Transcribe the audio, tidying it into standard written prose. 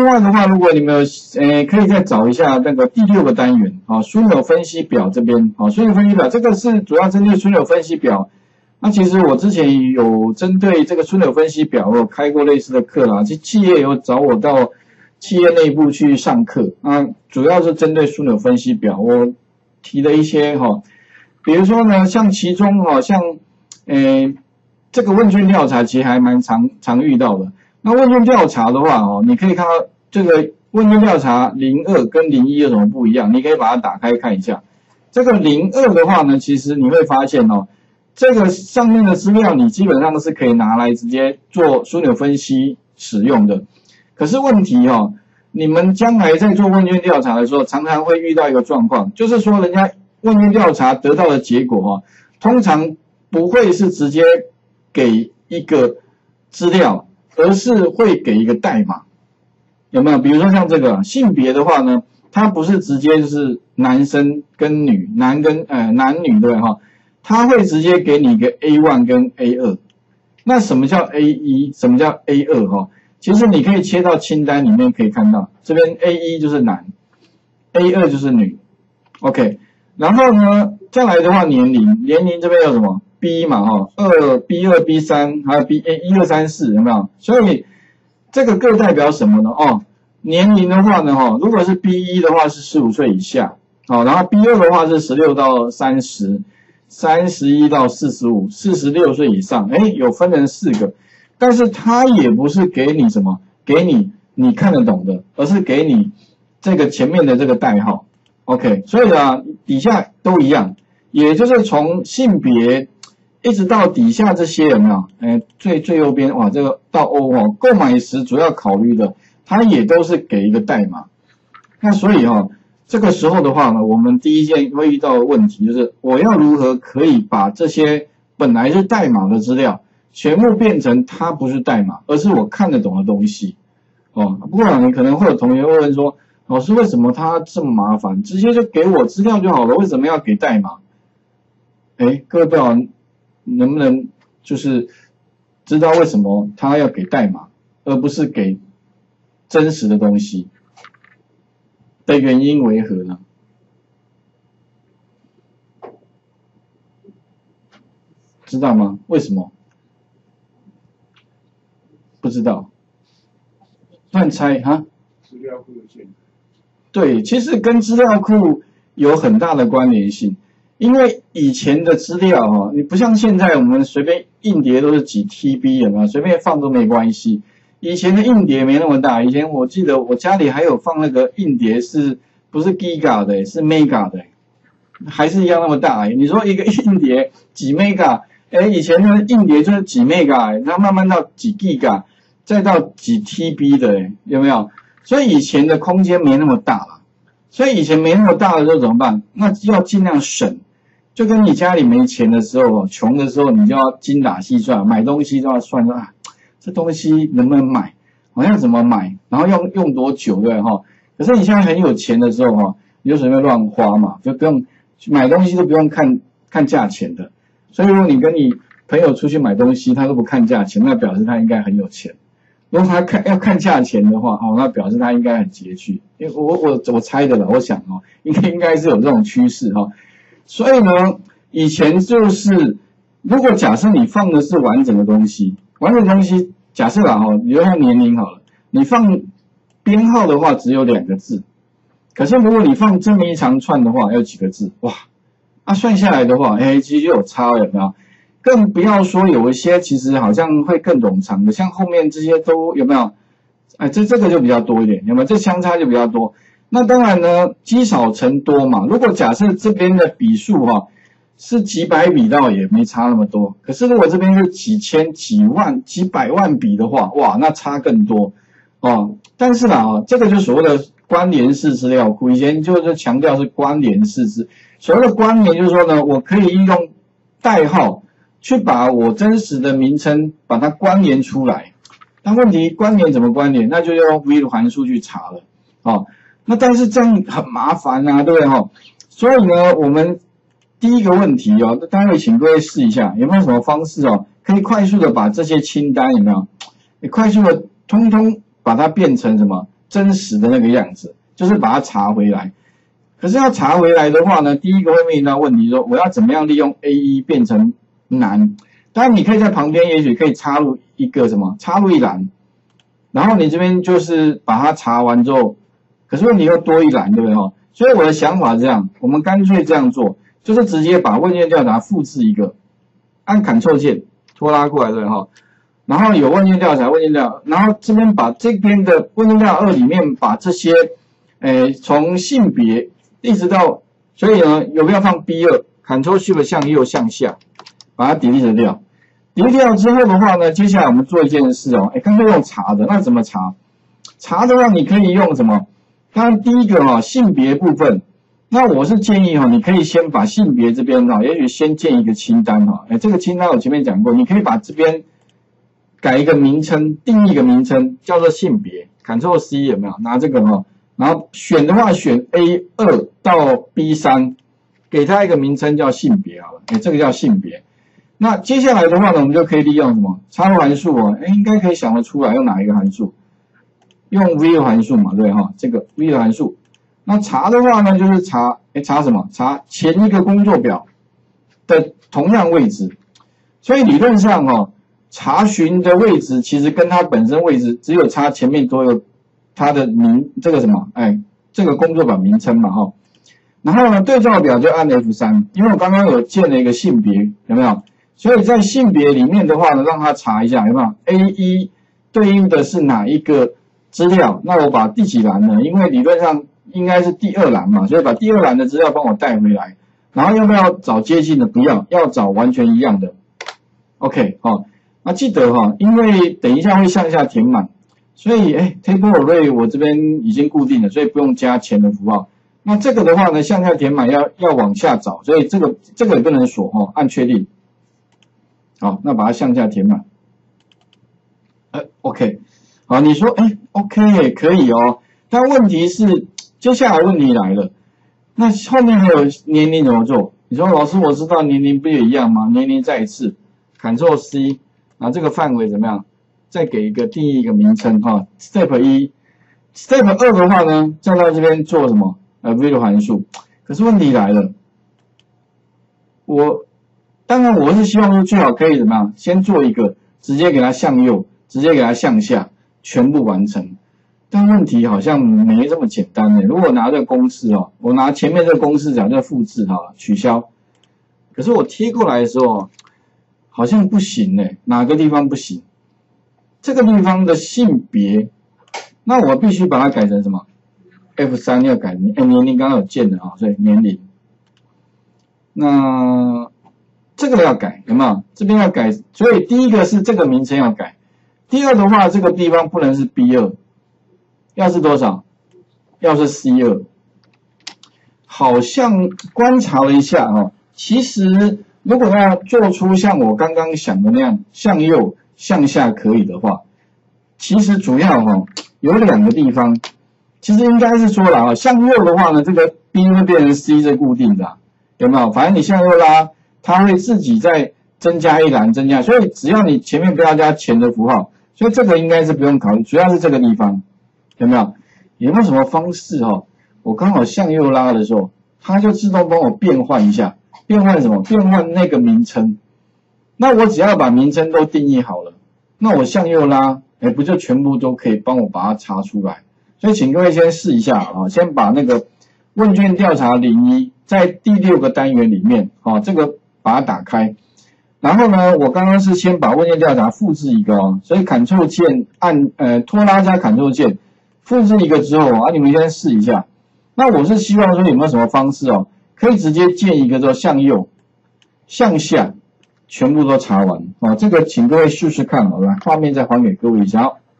另外的话，如果你们可以再找一下那个第6个单元啊，枢纽分析表这边啊，枢纽分析表这个是主要针对枢纽分析表。那其实我之前有针对这个枢纽分析表，我有开过类似的课啦，企业有找我到企业内部去上课，啊，主要是针对枢纽分析表，我提了一些哈，比如说呢，像其中哈，像这个问卷调查其实还蛮常遇到的。那问卷调查的话哦，你可以看到这个问卷调查02跟01有什么不一样，你可以把它打开看一下。这个02的话呢，其实你会发现哦，这个上面的资料你基本上是可以拿来直接做枢纽分析使用的。可是问题哦，你们将来在做问卷调查的时候，常常会遇到一个状况，就是说人家问卷调查得到的结果哦，通常不会是直接给一个资料，而是会给一个代码，有没有？比如说像这个性别的话呢，它不是直接就是男生跟女，男女对不对哈？它会直接给你一个 A1 跟 A2。那什么叫 A1？ 什么叫 A2 哈？其实你可以切到清单里面可以看到，这边 A1 就是男 ，A2 就是女 ，OK。然后呢，再来的话年龄这边有什么 B 嘛哈，B2、B3 还有 1、2、3、4有没有？所以这个各代表什么呢？哦，年龄的话呢哈，如果是 B1 的话是15岁以下，好，然后 B2 的话是16到30。31到45， 46岁以上，有分成4个，但是它也不是给你什么，给你看得懂的，而是给你这个前面的这个代号 ，OK， 所以啊，底下都一样，也就是从性别一直到底下这些有没有？最右边哇，这个到 O 哦，购买时主要考虑的，它也都是给一个代码，那所以哦。这个时候的话呢，我们第一件会遇到的问题就是，我要如何可以把这些本来是代码的资料，全部变成它不是代码，而是我看得懂的东西。哦，不过你可能会有同学会问说，老师为什么他这么麻烦？直接就给我资料就好了，为什么要给代码？各位不知道能不能就是知道为什么他要给代码，而不是给真实的东西？的原因为何呢？知道吗？为什么？不知道，乱猜哈。 资料库的建立。 对，其实跟资料库有很大的关联性，因为以前的资料哈，你不像现在我们随便硬碟都是几 TB 有没有？随便放都没关系。以前的硬碟没那么大，以前我记得我家里还有放那个硬碟不是 Giga 的，是 Mega 的，还是一样那么大。你说一个硬碟几 Mega， 以前的硬碟就是几 Mega， 它慢慢到几 Giga， 再到几 TB 的，有没有？所以以前的空间没那么大了，所以以前没那么大的时候怎么办？那要尽量省，就跟你家里没钱的时候，穷的时候，你就要精打细算，买东西都要算说啊，这东西能不能买，好像怎么买，然后用多久，对不对？可是你现在很有钱的时候哈，你就随便乱花嘛，就不用买东西都不用看价钱的。所以如果你跟你朋友出去买东西，他都不看价钱，那表示他应该很有钱。如果他要看价钱的话，那表示他应该很拮据。因为我猜的了，我想应该是有这种趋势哈。所以呢，以前就是如果假设你放的是完整的东西，假设啦比如像年龄好了，你放编号的话只有2个字，可是如果你放这么一长串的话，要几个字？哇，算下来的话，其实就有差了，有没有？更不要说有一些其实好像会更冗长的，像后面这些都有没有？这个就比较多一点，有没有？这相差就比较多。那当然呢，积少成多嘛。如果假设这边的笔数是几百笔，倒也没差那么多。可是如果这边是几千、几万、几百万笔的话，哇，那差更多但是啦这个就所谓的关联式资料库，以前就是强调是关联式所谓的关联就是说呢，我可以利用代号去把我真实的名称把它关联出来。但问题关联怎么关联？那就要用 VLOOKUP 函数去查了那但是这样很麻烦对不对所以呢，我们第一个问题待会请各位试一下，有没有什么方式可以快速的把这些清单有没有？你快速的通通把它变成什么真实的那个样子，就是把它查回来。可是要查回来的话呢，第一个会面临到问题说，我要怎么样利用 A1 变成难？当然你可以在旁边也许可以插入一个什么，插入一栏，然后你这边就是把它查完之后，可是问题又多一栏，对不对哈？所以我的想法是这样，我们干脆这样做，就是直接把问卷调查复制一个，按 Ctrl 键拖拉过来，对哈。然后有问卷调查，然后这边把这边的问卷调查2里面把这些，从性别一直到，所以呢，有没有放 B2 ？Ctrl Shift 向右向下，把它 delete 掉。delete 掉之后的话呢，接下来我们做一件事哦，刚才用查的，那怎么查？查的话，你可以用什么？当然第一个性别部分，那我是建议你可以先把性别这边也许先建一个清单这个清单我前面讲过，你可以把这边改一个名称，定义一个名称，叫做性别 ，Ctrl C 有没有？拿这个然后选的话选 A2 到 B3， 给它一个名称叫性别好了，这个叫性别。那接下来的话呢，我们就可以利用什么插入函数应该可以想得出来用哪一个函数？用 view 函数嘛，对这个 view 函数。那查的话呢，就是查什么？查前一个工作表的同样位置。所以理论上查询的位置其实跟它本身位置只有差前面多有它的这个什么这个工作表名称嘛然后呢对照表就按 F3， 因为我刚刚有建了一个性别，有没有？所以在性别里面的话呢，让它查一下有没有 A1 对应的是哪一个资料？那我把第几栏呢？因为理论上应该是第2栏嘛，所以把第2栏的资料帮我带回来。然后要不要找接近的？不要，要找完全一样的。OK 那记得因为等一下会向下填满，所以table array 我这边已经固定了，所以不用加前的符号。那这个的话呢，向下填满要往下找，所以这个也不能锁按确定。好，那把它向下填满。OK， 好，你说OK 也可以但问题是接下来问题来了，那后面还有年龄怎么做？你说老师我知道年龄不也一样吗？年龄再一次 Ctrl C， 然后这个范围怎么样？再给一个定义一个名称Step 1 Step 2的话呢，再到这边做什么？view 函数。可是问题来了，当然我是希望说最好可以怎么样？先做一个，直接给它向右，直接给它向下，全部完成。但问题好像没这么简单如果我拿这个公式我拿前面这个公式假设复制取消，可是我贴过来的时候好像不行哪个地方不行？这个地方的性别，那我必须把它改成什么 ？F3 要改年龄刚刚有建的所以年龄。那这个要改有没有？这边要改，所以第一个是这个名称要改，第二的话这个地方不能是 B2， 要是多少？要是 C2。好像观察了一下其实如果要做出像我刚刚想的那样向右向下可以的话，其实主要有2个地方，其实应该是说了向右的话呢，这个 B 会变成 C 是固定的有没有？反正你向右拉，它会自己再增加一栏增加，所以只要你前面不要加前的符号，所以这个应该是不用考虑，主要是这个地方有没有？有没有什么方式我刚好向右拉的时候，它就自动帮我变换一下，变换什么？变换那个名称。那我只要把名称都定义好了，那我向右拉，不就全部都可以帮我把它查出来？所以请各位先试一下先把那个问卷调查01在第6个单元里面这个把它打开。然后呢，我刚刚是先把问卷调查复制一个所以 Ctrl 键按拖拉加 Ctrl 键复制一个之后你们先试一下。那我是希望说有没有什么方式可以直接建一个之后向右向下全部都查完这个请各位试试看来画面再还给各位一下